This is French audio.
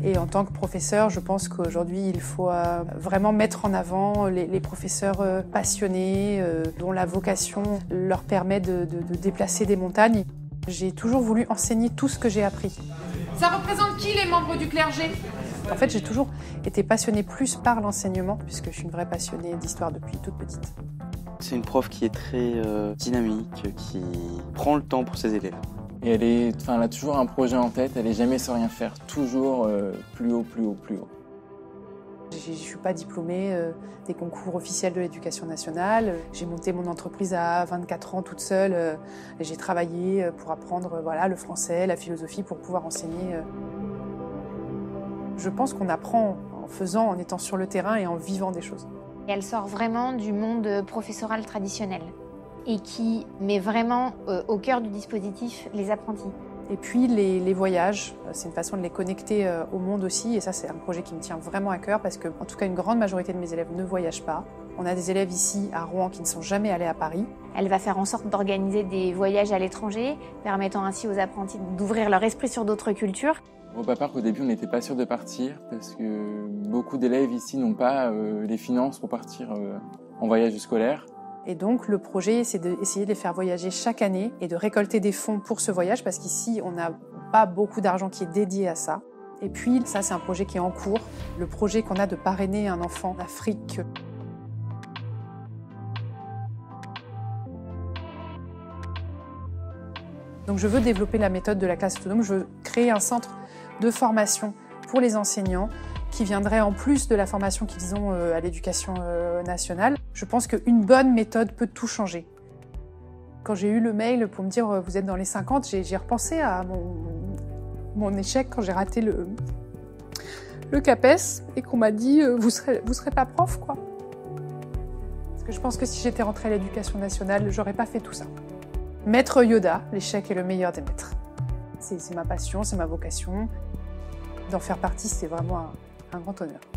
Et en tant que professeur, je pense qu'aujourd'hui, il faut vraiment mettre en avant les professeurs passionnés, dont la vocation leur permet de déplacer des montagnes. J'ai toujours voulu enseigner tout ce que j'ai appris. Ça représente qui, les membres du clergé ? En fait, j'ai toujours été passionnée plus par l'enseignement, puisque je suis une vraie passionnée d'histoire depuis toute petite. C'est une prof qui est très dynamique, qui prend le temps pour ses élèves. Et elle a toujours un projet en tête, elle n'est jamais sans rien faire, toujours plus haut, plus haut, plus haut. Je ne suis pas diplômée des concours officiels de l'éducation nationale. J'ai monté mon entreprise à 24 ans toute seule. J'ai travaillé pour apprendre le français, la philosophie, pour pouvoir enseigner. Je pense qu'on apprend en faisant, en étant sur le terrain et en vivant des choses. Elle sort vraiment du monde professoral traditionnel et qui met vraiment au cœur du dispositif les apprentis. Et puis les voyages, c'est une façon de les connecter au monde aussi, et ça c'est un projet qui me tient vraiment à cœur parce que, en tout cas, une grande majorité de mes élèves ne voyagent pas. On a des élèves ici à Rouen qui ne sont jamais allés à Paris. Elle va faire en sorte d'organiser des voyages à l'étranger, permettant ainsi aux apprentis d'ouvrir leur esprit sur d'autres cultures. Au Parc, au début, on n'était pas sûr de partir parce que beaucoup d'élèves ici n'ont pas les finances pour partir en voyage scolaire. Et donc, le projet, c'est d'essayer de les faire voyager chaque année et de récolter des fonds pour ce voyage, parce qu'ici, on n'a pas beaucoup d'argent qui est dédié à ça. Et puis, ça, c'est un projet qui est en cours. Le projet qu'on a de parrainer un enfant d'Afrique. Donc, je veux développer la méthode de la classe autonome. Je veux créer un centre de formation pour les enseignants qui viendrait en plus de la formation qu'ils ont à l'éducation nationale. Je pense qu'une bonne méthode peut tout changer. Quand j'ai eu le mail pour me dire « vous êtes dans les 50 », j'ai repensé à mon échec quand j'ai raté le CAPES et qu'on m'a dit « vous serez pas prof, quoi ». Parce que je pense que si j'étais rentrée à l'éducation nationale, j'aurais pas fait tout ça. Maître Yoda, l'échec est le meilleur des maîtres. C'est ma passion, c'est ma vocation. D'en faire partie, c'est vraiment un grand honneur.